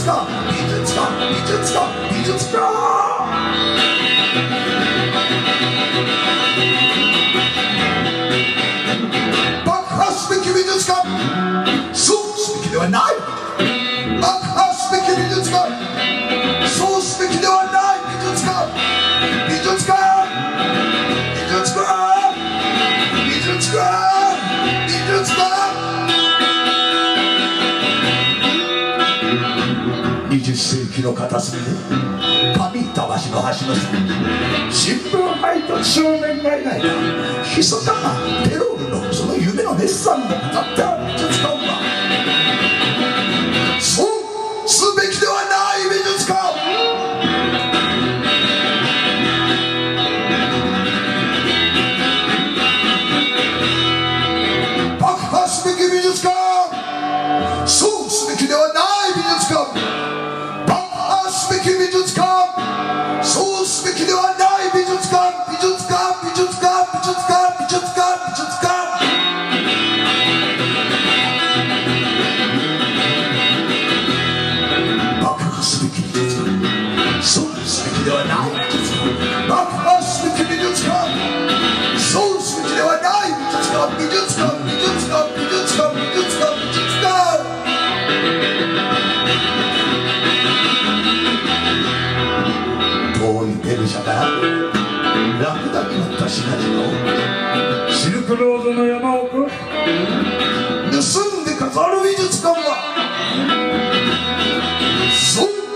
館美術館美術館美術館。爆破すべき美術館、そうすべきではない。爆破すべき美術館、そうすべきではない美術館。美術館美術館美術館美術館。20世紀の片隅で上板橋の橋の下に新聞配達少年が描いた密かなテロールのその夢のデッサンが語ってある美術館は、そうすべきではない美術館。爆破すべき美術館、そうすべきではない美術館。爆破すべき美術館、そうすべきではない美術館。美術館美術館美術館美術館美術館。爆破すべき美術館、そうすべきではない美術館。爆破すべき美術館、そうすべきではない美術館。美術館美術館美術館美術館美術館。遠いペルシャからラクダに乗った品々をシルクロードの山奥盗んで飾る美術館は、そう